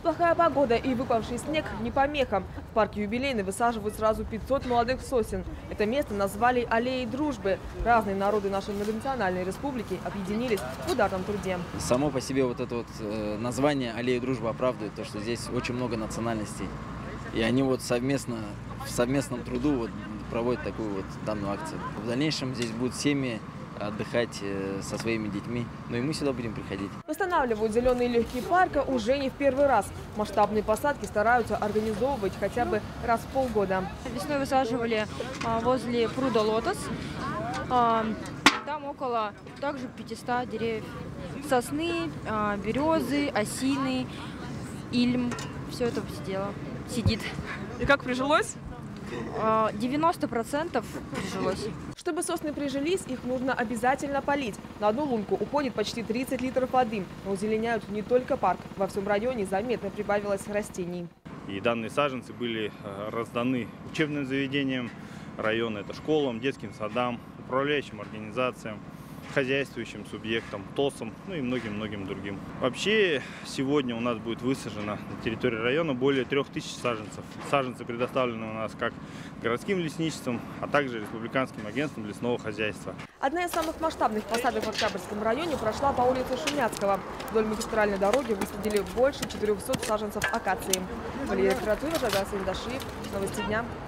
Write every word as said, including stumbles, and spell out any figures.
Плохая погода и выпавший снег не помеха. В парке Юбилейный высаживают сразу пятьсот молодых сосен. Это место назвали аллеей дружбы. Разные народы нашей многонациональной республики объединились в ударном труде. Само по себе вот это вот э, название аллеи дружбы оправдывает то, что здесь очень много национальностей. И они вот совместно, в совместном труду вот проводят такую вот данную акцию. В дальнейшем здесь будут семьи отдыхать со своими детьми, но и мы сюда будем приходить. Восстанавливают зеленые легкие парка уже не в первый раз. Масштабные посадки стараются организовывать хотя бы раз в полгода. Весной высаживали а, возле пруда Лотос. А, там около также пятисот деревьев. Сосны, а, березы, осины, ильм. Все это сидело, сидит. И как прижилось? девяносто процентов прижилось. Чтобы сосны прижились, их нужно обязательно полить. На одну лунку уходит почти тридцать литров воды. Но озеленяют не только парк. Во всем районе заметно прибавилось растений. И данные саженцы были разданы учебным заведениям района, это школам, детским садам, управляющим организациям, хозяйствующим субъектам, ТОСам, ну и многим-многим другим. Вообще сегодня у нас будет высажено на территории района более трех тысяч саженцев. Саженцы предоставлены у нас как городским лесничеством, а также республиканским агентством лесного хозяйства. Одна из самых масштабных посадок в Октябрьском районе прошла по улице Шумяцкого. Вдоль магистральной дороги высадили больше четырехсот саженцев акации. Валерия Каратуева, Жаган Саидашиев. Новости дня.